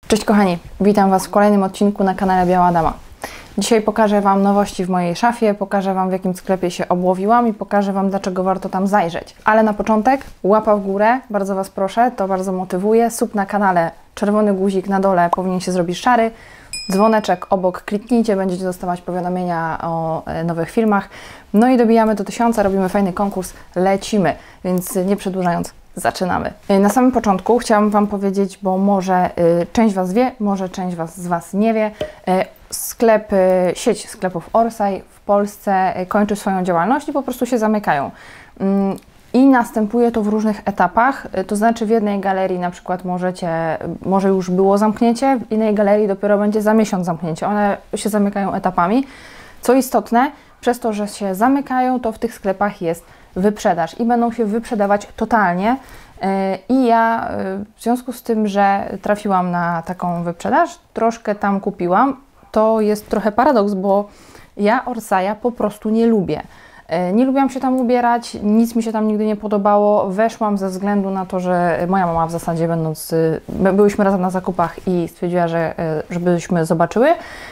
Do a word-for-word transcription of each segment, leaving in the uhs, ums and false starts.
Cześć kochani, witam Was w kolejnym odcinku na kanale Biała Dama. Dzisiaj pokażę Wam nowości w mojej szafie, pokażę Wam w jakim sklepie się obłowiłam i pokażę Wam dlaczego warto tam zajrzeć. Ale na początek łapa w górę, bardzo Was proszę, to bardzo motywuje. Sub na kanale, czerwony guzik na dole powinien się zrobić szary. Dzwoneczek obok kliknijcie, będziecie dostawać powiadomienia o nowych filmach. No i dobijamy do tysiąca, robimy fajny konkurs, lecimy, więc nie przedłużając, zaczynamy. Na samym początku chciałam Wam powiedzieć, bo może y, część Was wie, może część was, z Was nie wie. Y, sklep, y, sieć sklepów Orsay w Polsce y, kończy swoją działalność i po prostu się zamykają. Y, I następuje to w różnych etapach, y, to znaczy w jednej galerii na przykład możecie, może już było zamknięcie, w innej galerii dopiero będzie za miesiąc zamknięcie. One się zamykają etapami. Co istotne, przez to, że się zamykają, to w tych sklepach jest wyprzedaż i będą się wyprzedawać totalnie. I ja w związku z tym, że trafiłam na taką wyprzedaż, troszkę tam kupiłam. To jest trochę paradoks, bo ja Orsaya po prostu nie lubię. Nie lubiłam się tam ubierać, nic mi się tam nigdy nie podobało. Weszłam ze względu na to, że moja mama w zasadzie będąc, byłyśmy razem na zakupach i stwierdziła, że żebyśmy zobaczyły.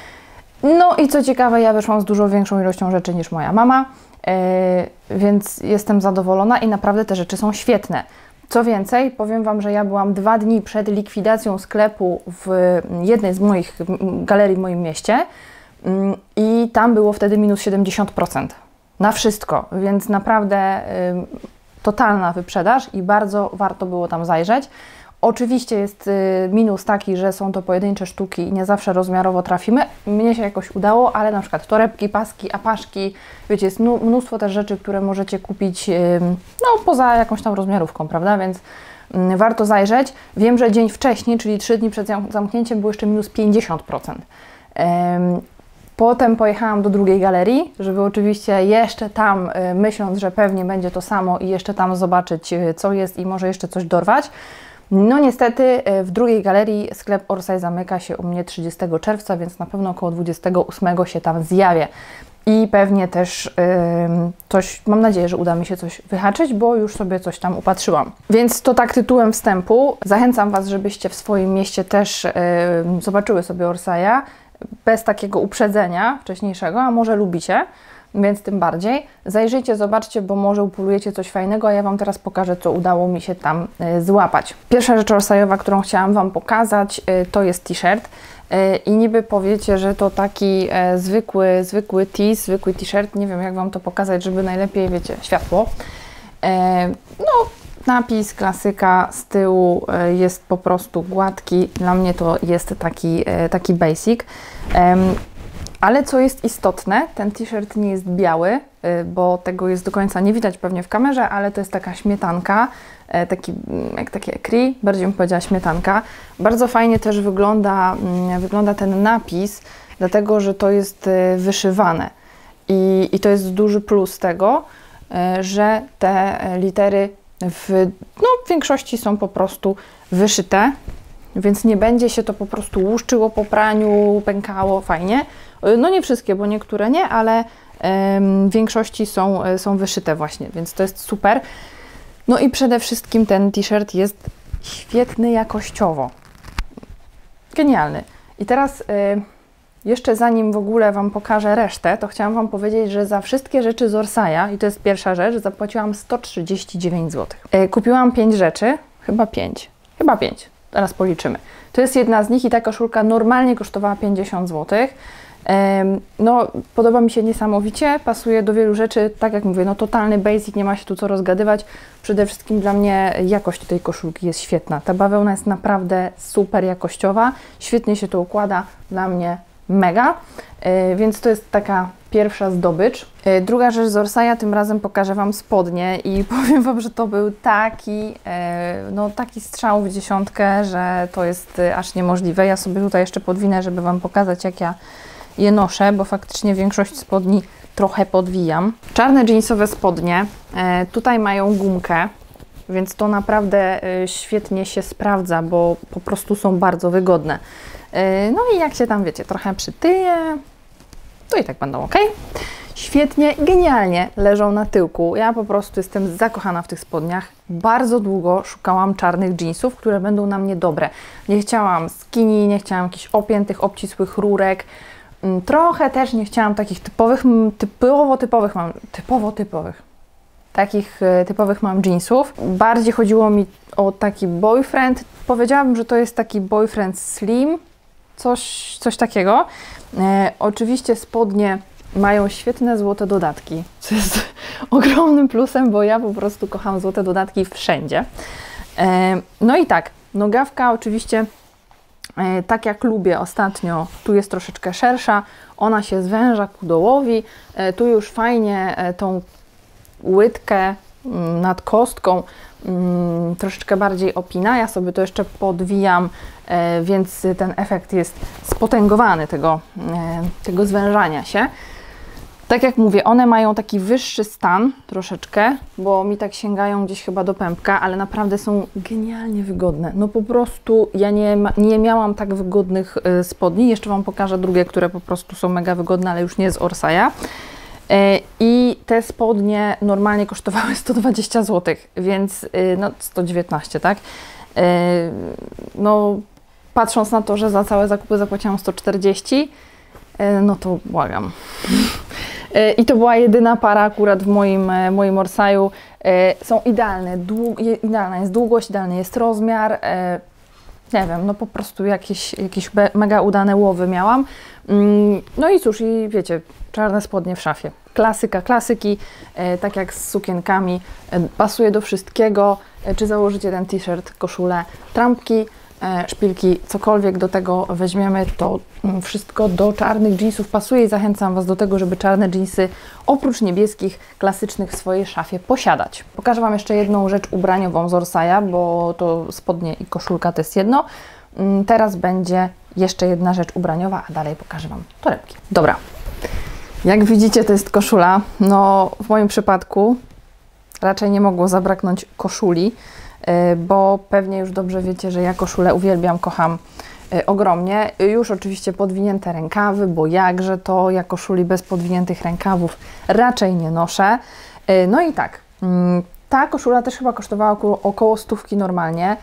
No i co ciekawe, ja wyszłam z dużo większą ilością rzeczy niż moja mama, yy, więc jestem zadowolona i naprawdę te rzeczy są świetne. Co więcej, powiem Wam, że ja byłam dwa dni przed likwidacją sklepu w jednej z moich galerii w moim mieście yy, i tam było wtedy minus siedemdziesiąt procent na wszystko, więc naprawdę yy, totalna wyprzedaż i bardzo warto było tam zajrzeć. Oczywiście jest minus taki, że są to pojedyncze sztuki i nie zawsze rozmiarowo trafimy. Mnie się jakoś udało, ale na przykład torebki, paski, apaszki, wiecie, jest mnóstwo też rzeczy, które możecie kupić no, poza jakąś tam rozmiarówką, prawda, więc warto zajrzeć. Wiem, że dzień wcześniej, czyli trzy dni przed zamknięciem było jeszcze minus pięćdziesiąt procent. Potem pojechałam do drugiej galerii, żeby oczywiście jeszcze tam, myśląc, że pewnie będzie to samo i jeszcze tam zobaczyć, co jest i może jeszcze coś dorwać. No niestety w drugiej galerii sklep Orsay zamyka się u mnie trzydziestego czerwca, więc na pewno około dwudziestego ósmego się tam zjawię. I pewnie też yy, coś, mam nadzieję, że uda mi się coś wyhaczyć, bo już sobie coś tam upatrzyłam. Więc to tak tytułem wstępu. Zachęcam Was, żebyście w swoim mieście też yy, zobaczyły sobie Orsaya bez takiego uprzedzenia wcześniejszego, a może lubicie. Więc tym bardziej. Zajrzyjcie, zobaczcie, bo może upolujecie coś fajnego, a ja Wam teraz pokażę, co udało mi się tam y, złapać. Pierwsza rzecz orsayowa, którą chciałam Wam pokazać, y, to jest t-shirt. Y, I niby powiecie, że to taki y, zwykły, zwykły tee, zwykły t-shirt. Nie wiem, jak Wam to pokazać, żeby najlepiej, wiecie, światło. Y, no, napis, klasyka z tyłu y, jest po prostu gładki. Dla mnie to jest taki, y, taki basic. Y, Ale co jest istotne, ten t-shirt nie jest biały, bo tego jest do końca nie widać pewnie w kamerze, ale to jest taka śmietanka, taki, jak takie écrit, bardziej bym powiedziała śmietanka. Bardzo fajnie też wygląda, wygląda ten napis, dlatego że to jest wyszywane. I, i to jest duży plus tego, że te litery w, no, w większości są po prostu wyszyte, więc nie będzie się to po prostu łuszczyło po praniu, pękało, fajnie. No nie wszystkie, bo niektóre nie, ale w większości są, są wyszyte właśnie, więc to jest super. No i przede wszystkim ten t-shirt jest świetny jakościowo. Genialny. I teraz y, jeszcze zanim w ogóle Wam pokażę resztę, to chciałam Wam powiedzieć, że za wszystkie rzeczy z Orsaya, i to jest pierwsza rzecz, zapłaciłam sto trzydzieści dziewięć złotych. Y, kupiłam pięć rzeczy, chyba pięć, chyba pięć. Teraz policzymy. To jest jedna z nich i ta koszulka normalnie kosztowała pięćdziesiąt złotych. No, podoba mi się niesamowicie, pasuje do wielu rzeczy, tak jak mówię, no totalny basic, nie ma się tu co rozgadywać. Przede wszystkim dla mnie jakość tej koszulki jest świetna. Ta bawełna jest naprawdę super jakościowa, świetnie się to układa, dla mnie mega, więc to jest taka pierwsza zdobycz. Druga rzecz z Orsaya, tym razem pokażę Wam spodnie i powiem Wam, że to był taki, no taki strzał w dziesiątkę, że to jest aż niemożliwe. Ja sobie tutaj jeszcze podwinę, żeby Wam pokazać, jak ja je noszę, bo faktycznie większość spodni trochę podwijam. Czarne jeansowe spodnie, tutaj mają gumkę, więc to naprawdę świetnie się sprawdza, bo po prostu są bardzo wygodne. No i jak się tam, wiecie, trochę przytyje, to i tak będą ok. świetnie, genialnie leżą na tyłku. Ja po prostu jestem zakochana w tych spodniach. Bardzo długo szukałam czarnych jeansów, które będą na mnie dobre. Nie chciałam skinny, nie chciałam jakichś opiętych, obcisłych rurek. Trochę też nie chciałam takich typowych, typowo typowych mam, typowo typowych, takich typowych mam jeansów. Bardziej chodziło mi o taki boyfriend. Powiedziałabym, że to jest taki boyfriend slim, coś, coś takiego. E, oczywiście spodnie mają świetne złote dodatki, co jest ogromnym plusem, bo ja po prostu kocham złote dodatki wszędzie. E, no i tak, nogawka oczywiście, e, tak jak lubię ostatnio, tu jest troszeczkę szersza, ona się zwęża ku dołowi, e, tu już fajnie e, tą łydkę m, nad kostką m, troszeczkę bardziej opina. Ja sobie to jeszcze podwijam, e, więc ten efekt jest spotęgowany tego, e, tego zwężania się. Tak jak mówię, one mają taki wyższy stan troszeczkę, bo mi tak sięgają gdzieś chyba do pępka, ale naprawdę są genialnie wygodne. No po prostu ja nie, ma, nie miałam tak wygodnych y, spodni. Jeszcze Wam pokażę drugie, które po prostu są mega wygodne, ale już nie z Orsaya. Y, I te spodnie normalnie kosztowały sto dwadzieścia złotych, więc y, no sto dziewiętnaście, tak? Y, no patrząc na to, że za całe zakupy zapłaciłam sto czterdzieści, y, no to błagam. I to była jedyna para akurat w moim, moim Orsaju. Są idealne, dług, idealna jest długość, idealny jest rozmiar. Nie wiem, no po prostu jakieś, jakieś mega udane łowy miałam. No i cóż, i wiecie, czarne spodnie w szafie. Klasyka, klasyki, tak jak z sukienkami, pasuje do wszystkiego. Czy założycie ten t-shirt, koszulę, trampki, szpilki, cokolwiek do tego weźmiemy, to wszystko do czarnych jeansów pasuje i zachęcam Was do tego, żeby czarne jeansy oprócz niebieskich, klasycznych w swojej szafie posiadać. Pokażę Wam jeszcze jedną rzecz ubraniową z Orsaya, bo to spodnie i koszulka to jest jedno. Teraz będzie jeszcze jedna rzecz ubraniowa, a dalej pokażę Wam torebki. Dobra, jak widzicie, to jest koszula. No w moim przypadku raczej nie mogło zabraknąć koszuli, bo pewnie już dobrze wiecie, że ja koszulę uwielbiam, kocham ogromnie. Już oczywiście podwinięte rękawy, bo jakże to, ja koszuli bez podwiniętych rękawów raczej nie noszę. No i tak, ta koszula też chyba kosztowała około, około stówki normalnie,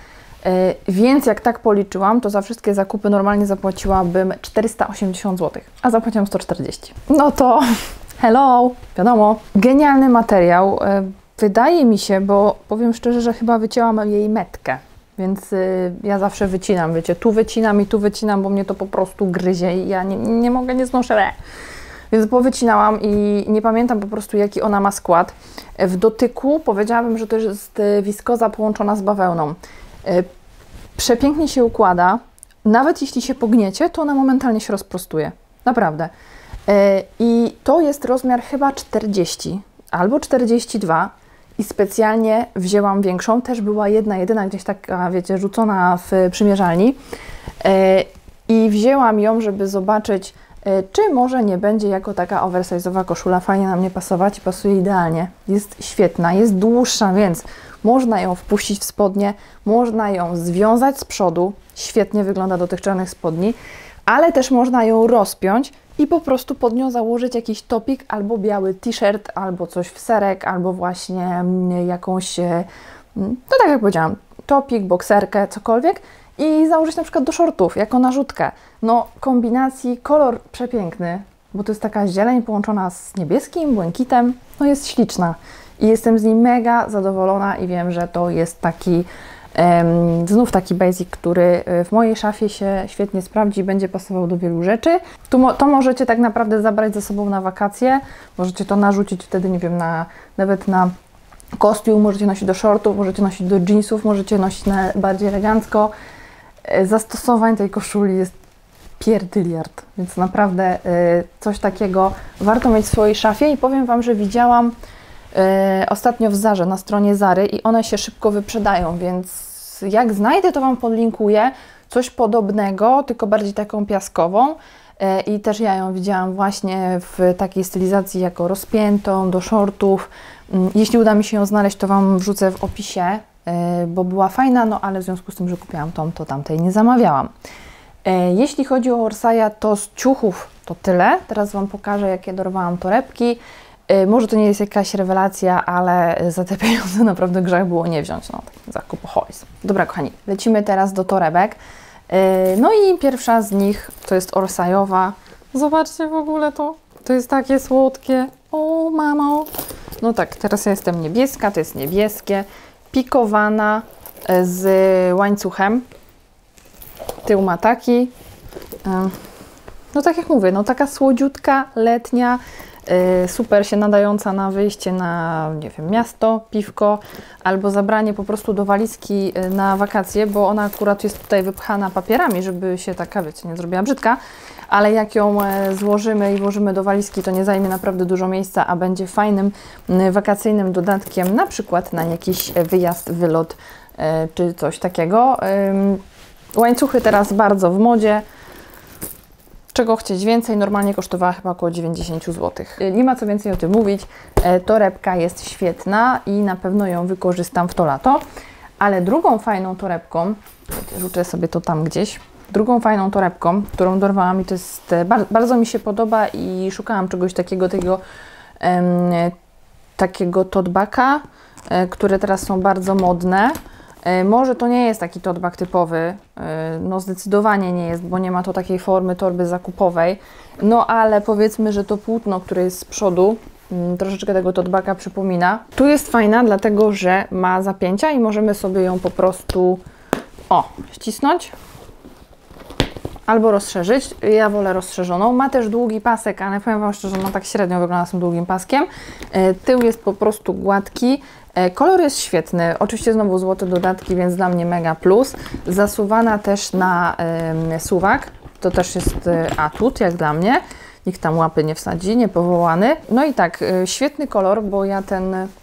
więc jak tak policzyłam, to za wszystkie zakupy normalnie zapłaciłabym czterysta osiemdziesiąt złotych, a zapłaciłam sto czterdzieści. No to hello, wiadomo. Genialny materiał. Wydaje mi się, bo powiem szczerze, że chyba wycięłam jej metkę, więc y, ja zawsze wycinam, wiecie, tu wycinam i tu wycinam, bo mnie to po prostu gryzie i ja nie, nie mogę, nie znoszę. Le. Więc powycinałam i nie pamiętam po prostu, jaki ona ma skład. W dotyku powiedziałabym, że to jest wiskoza połączona z bawełną. Y, przepięknie się układa, nawet jeśli się pogniecie, to ona momentalnie się rozprostuje, naprawdę. Y, I to jest rozmiar chyba czterdzieści albo czterdzieści dwa. I specjalnie wzięłam większą, też była jedna, jedyna gdzieś taka, wiecie, rzucona w przymierzalni. Yy, I wzięłam ją, żeby zobaczyć, yy, czy może nie będzie jako taka oversize'owa koszula fajnie na mnie pasować i pasuje idealnie. Jest świetna, jest dłuższa, więc można ją wpuścić w spodnie, można ją związać z przodu, świetnie wygląda do tych czarnych spodni, ale też można ją rozpiąć i po prostu pod nią założyć jakiś topik albo biały t-shirt, albo coś w serek, albo właśnie jakąś, no tak jak powiedziałam, topik, bokserkę, cokolwiek i założyć na przykład do shortów, jako narzutkę. No kombinacji, kolor przepiękny, bo to jest taka zieleń połączona z niebieskim, błękitem, no jest śliczna i jestem z niej mega zadowolona i wiem, że to jest taki Um, znów taki basic, który w mojej szafie się świetnie sprawdzi i będzie pasował do wielu rzeczy. Tu mo to możecie tak naprawdę zabrać ze sobą na wakacje, możecie to narzucić wtedy, nie wiem, na, nawet na kostium, możecie nosić do shortów, możecie nosić do jeansów, możecie nosić na bardziej elegancko. Zastosowań tej koszuli jest pierdyliard, więc naprawdę y, coś takiego warto mieć w swojej szafie i powiem Wam, że widziałam Yy, ostatnio w Zarze, na stronie Zary i one się szybko wyprzedają, więc jak znajdę, to Wam podlinkuję coś podobnego, tylko bardziej taką piaskową yy, i też ja ją widziałam właśnie w takiej stylizacji jako rozpiętą, do shortów. Yy, jeśli uda mi się ją znaleźć, to Wam wrzucę w opisie, yy, bo była fajna, no ale w związku z tym, że kupiłam tą, to tamtej nie zamawiałam. Jeśli chodzi o Orsaya, to z ciuchów to tyle. Teraz Wam pokażę, jakie dorwałam torebki. Może to nie jest jakaś rewelacja, ale za te pieniądze naprawdę grzech było nie wziąć. No, taki zakup hojs. Dobra, kochani, lecimy teraz do torebek. No i pierwsza z nich to jest Orsayowa. Zobaczcie w ogóle to. To jest takie słodkie. O, mamo. No tak, teraz ja jestem niebieska, to jest niebieskie. Pikowana z łańcuchem. Tył ma taki. No tak jak mówię, no taka słodziutka, letnia, super się nadająca na wyjście na, nie wiem, miasto, piwko, albo zabranie po prostu do walizki na wakacje, bo ona akurat jest tutaj wypchana papierami, żeby się taka, wiecie, nie zrobiła brzydka, ale jak ją złożymy i włożymy do walizki, to nie zajmie naprawdę dużo miejsca, a będzie fajnym wakacyjnym dodatkiem, na przykład na jakiś wyjazd, wylot czy coś takiego. Łańcuchy teraz bardzo w modzie. Czego chcieć więcej? Normalnie kosztowała chyba około dziewięćdziesiąt złotych. Nie ma co więcej o tym mówić. Torebka jest świetna i na pewno ją wykorzystam w to lato. Ale drugą fajną torebką, rzucę sobie to tam gdzieś, drugą fajną torebką, którą dorwałam i to jest, bardzo mi się podoba i szukałam czegoś takiego, takiego, um, takiego totebacka, które teraz są bardzo modne. Może to nie jest taki tote bag typowy, no zdecydowanie nie jest, bo nie ma to takiej formy torby zakupowej, no ale powiedzmy, że to płótno, które jest z przodu, troszeczkę tego tote baga przypomina. Tu jest fajna, dlatego że ma zapięcia i możemy sobie ją po prostu, o, ścisnąć albo rozszerzyć. Ja wolę rozszerzoną. Ma też długi pasek, ale powiem Wam szczerze, że no tak średnio wygląda z tym długim paskiem. Tył jest po prostu gładki. Kolor jest świetny, oczywiście znowu złote dodatki, więc dla mnie mega plus. Zasuwana też na y, suwak, to też jest y, atut, jak dla mnie. Nikt tam łapy nie wsadzi, niepowołany. No i tak, y, świetny kolor, bo ja ten y,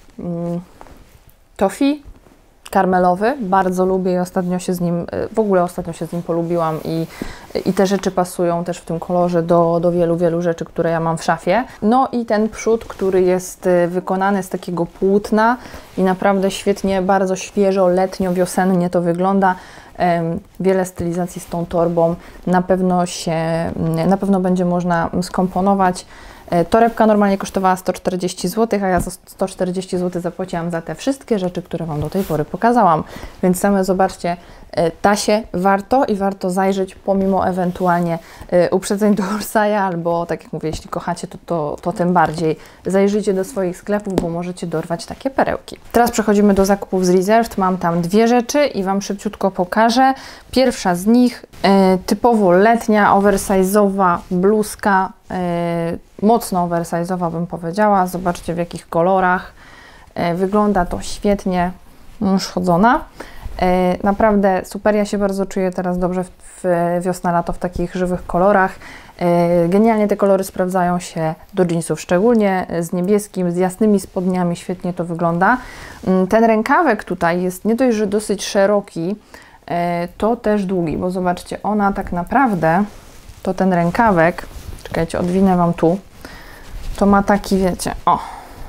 toffee karmelowy bardzo lubię i ostatnio się z nim, w ogóle ostatnio się z nim polubiłam i, i te rzeczy pasują też w tym kolorze do, do wielu, wielu rzeczy, które ja mam w szafie. No i ten przód, który jest wykonany z takiego płótna i naprawdę świetnie, bardzo świeżo, letnio, wiosennie to wygląda. Wiele stylizacji z tą torbą na pewno się, na pewno będzie można skomponować. Torebka normalnie kosztowała sto czterdzieści złotych, a ja za sto czterdzieści złotych zapłaciłam za te wszystkie rzeczy, które Wam do tej pory pokazałam. Więc same zobaczcie, da się, warto i warto zajrzeć, pomimo ewentualnie uprzedzeń do Orsaya, albo tak jak mówię, jeśli kochacie, to, to, to tym bardziej zajrzyjcie do swoich sklepów, bo możecie dorwać takie perełki. Teraz przechodzimy do zakupów z Reserved. Mam tam dwie rzeczy i Wam szybciutko pokażę. Pierwsza z nich, e, typowo letnia, oversize'owa bluzka, e, mocno oversize'owa bym powiedziała. Zobaczcie w jakich kolorach. E, wygląda to świetnie, już chodzona. E, naprawdę super, ja się bardzo czuję teraz dobrze w, w wiosna-lato w takich żywych kolorach. E, genialnie te kolory sprawdzają się do jeansów, szczególnie z niebieskim, z jasnymi spodniami, świetnie to wygląda. Ten rękawek tutaj jest nie dość, że dosyć szeroki, e, to też długi, bo zobaczcie, ona tak naprawdę, to ten rękawek, czekajcie, odwinę Wam tu, to ma taki, wiecie, o,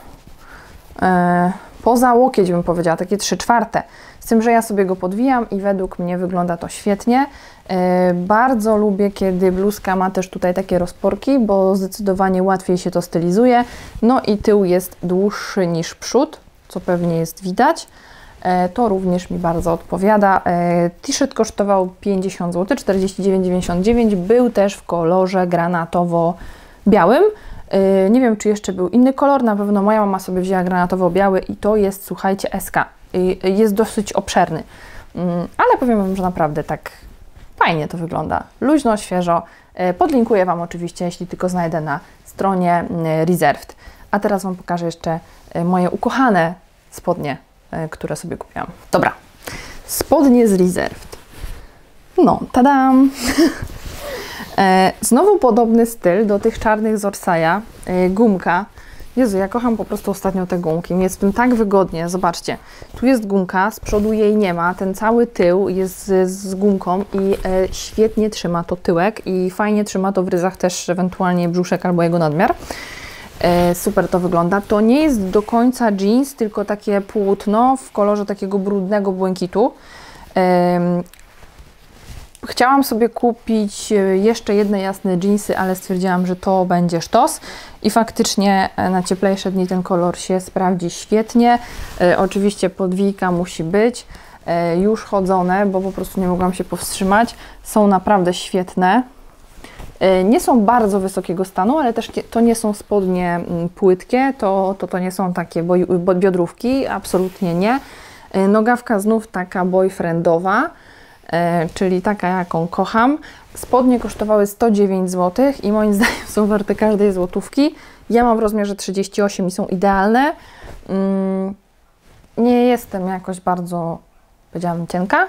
e, poza łokieć bym powiedziała, takie trzy czwarte. Z tym, że ja sobie go podwijam i według mnie wygląda to świetnie. E, bardzo lubię, kiedy bluzka ma też tutaj takie rozporki, bo zdecydowanie łatwiej się to stylizuje. No i tył jest dłuższy niż przód, co pewnie jest widać. E, to również mi bardzo odpowiada. E, T-shirt kosztował pięćdziesiąt złotych, czterdzieści dziewięć dziewięćdziesiąt dziewięć. Był też w kolorze granatowo-białym. Nie wiem, czy jeszcze był inny kolor, na pewno moja mama sobie wzięła granatowo-biały i to jest, słuchajcie, S K. Jest dosyć obszerny, ale powiem Wam, że naprawdę tak fajnie to wygląda. Luźno, świeżo. Podlinkuję Wam oczywiście, jeśli tylko znajdę na stronie Reserved. A teraz Wam pokażę jeszcze moje ukochane spodnie, które sobie kupiłam. Dobra, spodnie z Reserved. No, tadam! Znowu podobny styl do tych czarnych z Orsaya, gumka. Jezu, ja kocham po prostu ostatnio te gumki, jest w tym tak wygodnie, zobaczcie. Tu jest gumka, z przodu jej nie ma, ten cały tył jest z, z gumką i e, świetnie trzyma to tyłek i fajnie trzyma to w ryzach też ewentualnie brzuszek albo jego nadmiar. E, super to wygląda. To nie jest do końca jeans, tylko takie płótno w kolorze takiego brudnego błękitu. E, Chciałam sobie kupić jeszcze jedne jasne dżinsy, ale stwierdziłam, że to będzie sztos i faktycznie na cieplejsze dni ten kolor się sprawdzi świetnie. E, oczywiście podwijka musi być, e, już chodzone, bo po prostu nie mogłam się powstrzymać. Są naprawdę świetne. E, nie są bardzo wysokiego stanu, ale też to nie są spodnie płytkie, to, to, to nie są takie boj, biodrówki, absolutnie nie. E, nogawka znów taka boyfriendowa, E, czyli taka, jaką kocham. Spodnie kosztowały sto dziewięć złotych i moim zdaniem są warte każdej złotówki. Ja mam w rozmiarze trzydzieści osiem i są idealne. Mm, nie jestem jakoś bardzo, powiedziałabym, cienka,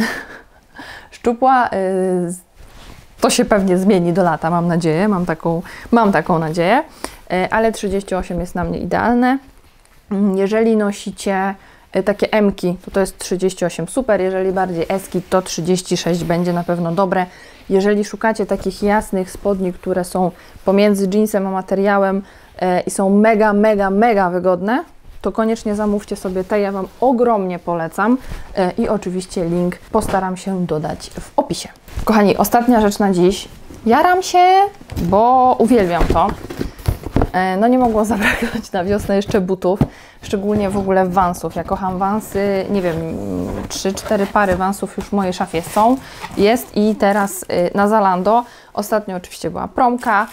szczupła. Y, to się pewnie zmieni do lata, mam nadzieję, mam taką, mam taką nadzieję, y, ale trzydzieści osiem jest na mnie idealne. Jeżeli nosicie takie M-ki, to to jest trzydzieści osiem super, jeżeli bardziej S-ki, to trzydzieści sześć będzie na pewno dobre. Jeżeli szukacie takich jasnych spodni, które są pomiędzy jeansem a materiałem e, i są mega, mega, mega wygodne, to koniecznie zamówcie sobie te, ja Wam ogromnie polecam e, i oczywiście link postaram się dodać w opisie. Kochani, ostatnia rzecz na dziś. Jaram się, bo uwielbiam to. No nie mogło zabraknąć na wiosnę jeszcze butów, szczególnie w ogóle Vansów. Ja kocham Vansy, nie wiem, trzy cztery pary Vansów już w mojej szafie są, jest i teraz na Zalando. Ostatnio oczywiście była promka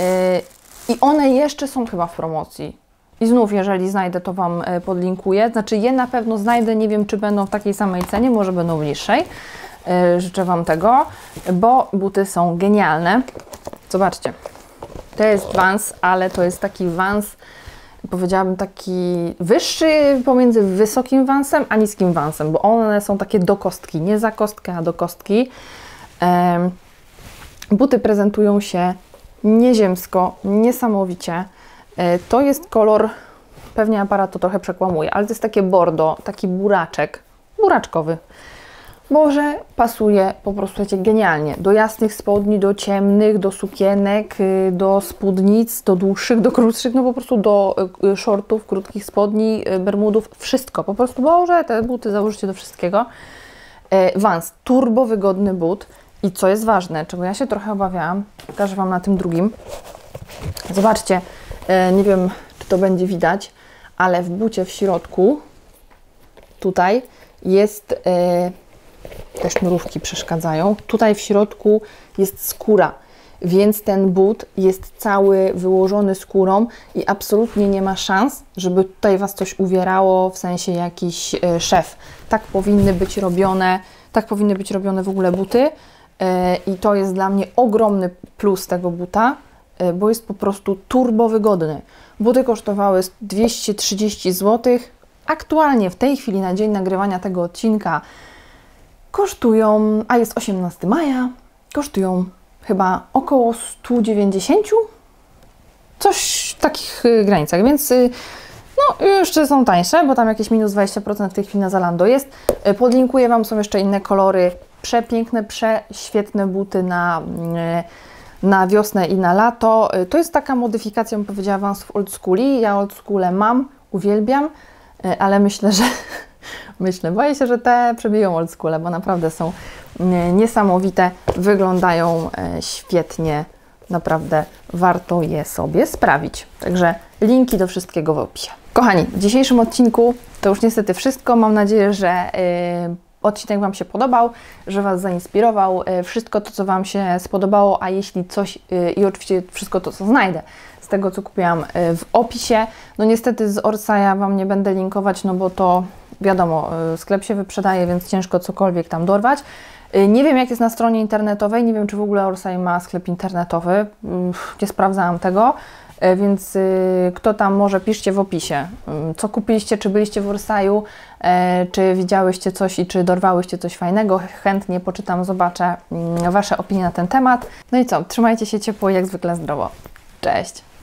i one jeszcze są chyba w promocji. I znów, jeżeli znajdę, to Wam podlinkuję. Znaczy je na pewno znajdę, nie wiem, czy będą w takiej samej cenie, może będą niższej. Życzę Wam tego, bo buty są genialne. Zobaczcie. To jest Vans, ale to jest taki Vans, powiedziałabym taki wyższy pomiędzy wysokim Vansem a niskim Vansem, bo one są takie do kostki, nie za kostkę, a do kostki. Um, buty prezentują się nieziemsko, niesamowicie. E, to jest kolor, pewnie aparat to trochę przekłamuje, ale to jest takie bordo, taki buraczek, buraczkowy. Boże, pasuje po prostu, wiecie, genialnie. Do jasnych spodni, do ciemnych, do sukienek, do spódnic, do dłuższych, do krótszych, no po prostu do shortów, krótkich spodni, bermudów, wszystko. Po prostu, Boże, te buty założycie do wszystkiego. Vans, turbo wygodny but i co jest ważne, czego ja się trochę obawiałam, pokażę Wam na tym drugim. Zobaczcie, nie wiem, czy to będzie widać, ale w bucie w środku, tutaj jest... Te sznurówki przeszkadzają. Tutaj w środku jest skóra, więc ten but jest cały wyłożony skórą i absolutnie nie ma szans, żeby tutaj Was coś uwierało, w sensie jakiś e, szef. Tak powinny być robione, tak powinny być robione w ogóle buty e, i to jest dla mnie ogromny plus tego buta, e, bo jest po prostu turbo wygodny. Buty kosztowały dwieście trzydzieści złotych. Aktualnie w tej chwili, na dzień nagrywania tego odcinka, kosztują, a jest osiemnastego maja, kosztują chyba około sto dziewięćdziesiąt, coś w takich granicach, więc no jeszcze są tańsze, bo tam jakieś minus dwadzieścia procent w tej chwili na Zalando jest. Podlinkuję Wam, są jeszcze inne kolory, przepiękne, prześwietne buty na, na wiosnę i na lato. To jest taka modyfikacja, bym powiedziała Wam, w old schooli. Ja old schoole mam, uwielbiam, ale myślę, że Myślę, boję się, że te przebiją old schoole, bo naprawdę są niesamowite, wyglądają świetnie, naprawdę warto je sobie sprawić. Także linki do wszystkiego w opisie. Kochani, w dzisiejszym odcinku to już niestety wszystko. Mam nadzieję, że yy, odcinek Wam się podobał, że Was zainspirował. Yy, wszystko to, co Wam się spodobało, a jeśli coś yy, i oczywiście wszystko to, co znajdę z tego, co kupiłam yy, w opisie. No niestety z Orsaja Wam nie będę linkować, no bo to wiadomo, sklep się wyprzedaje, więc ciężko cokolwiek tam dorwać. Nie wiem, jak jest na stronie internetowej, nie wiem, czy w ogóle Orsay ma sklep internetowy, nie sprawdzałam tego, więc kto tam może, piszcie w opisie, co kupiliście, czy byliście w Orsaju, czy widziałyście coś i czy dorwałyście coś fajnego. Chętnie poczytam, zobaczę Wasze opinie na ten temat. No i co, trzymajcie się ciepło, jak zwykle zdrowo. Cześć!